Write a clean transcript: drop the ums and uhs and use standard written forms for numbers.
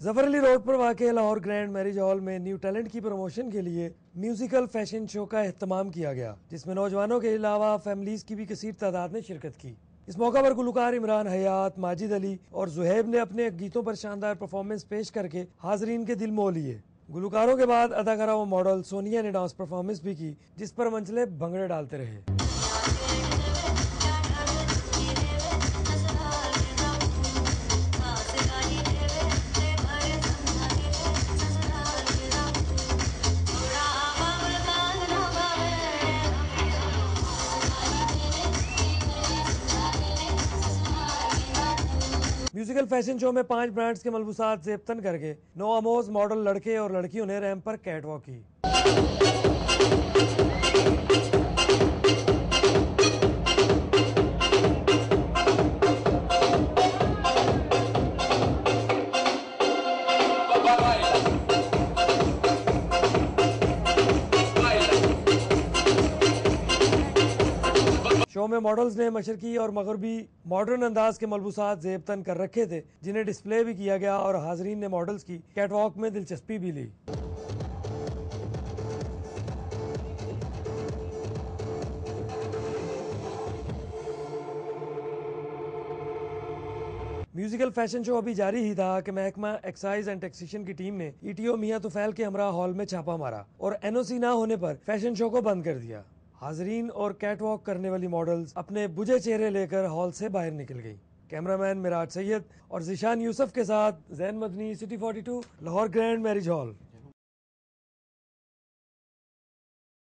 Zafar Ali road पर वाक़ Lahore grand marriage hall में न्यू टैलेंट की प्रमोशन के लिए म्यूजिकल फैशन शो का एहतमाम किया गया, जिसमें नौजवानों के अलावा फैमिलीज की भी कसीर तादाद ने शिरकत की। इस मौका पर गुलकार इमरान हयात, माजिद अली और जुहैब ने अपने गीतों पर शानदार परफॉर्मेंस पेश करके हाजरीन के दिल मोह लिए। गुलकारों के बाद अदाकारा व मॉडल सोनिया ने डांस परफॉर्मेंस भी की, जिस पर मंचले भंगड़े डालते रहे। म्यूजिकल फैशन शो में 5 ब्रांड्स के मलबूसात ज़ेबतन करके 9 अमोज मॉडल लड़के और लड़कियों ने रैंप पर कैटवॉक की। शो में मॉडल्स ने मशरकी और मगरबी मॉडर्न अंदाज के मलबूसात ज़ेबतन कर रखे थे, जिन्हें डिस्प्ले भी किया गया और हाजरीन ने मॉडल्स की कैटवॉक में दिलचस्पी भी ली। म्यूजिकल फैशन शो अभी जारी ही था कि महकमा एक्साइज एंड टैक्सेशन की टीम ने ईटीओ मियां तुफैल के हमरा हॉल में छापा मारा और एनओसी ना होने पर फैशन शो को बंद कर दिया। हाजरीन और कैटवॉक करने वाली मॉडल्स अपने बुझे चेहरे लेकर हॉल से बाहर निकल गई। कैमरामैन मिराज सैयद और जिशान यूसुफ के साथ Zain Madni, city 42, Lahore grand marriage hall.